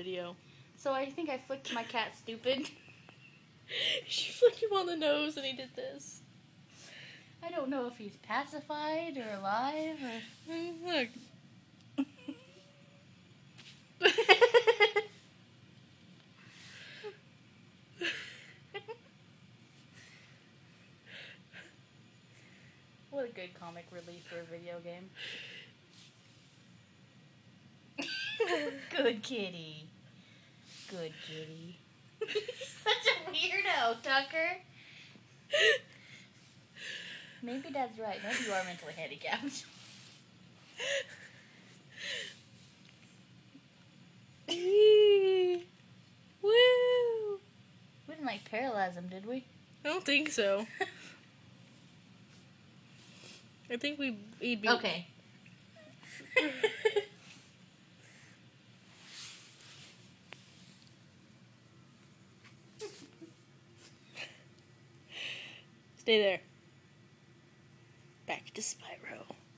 video. So I think I flicked my cat stupid. She flicked him on the nose and he did this. I don't know if he's pacified or alive or... Look. What a good comic relief for a video game. Good kitty. Good kitty. Such a weirdo, Tucker. Maybe Dad's right. Maybe you are mentally handicapped. Woo! We didn't like paralyze him, did we? I don't think so. I think he'd be... Okay. Stay there. Back to Spyro.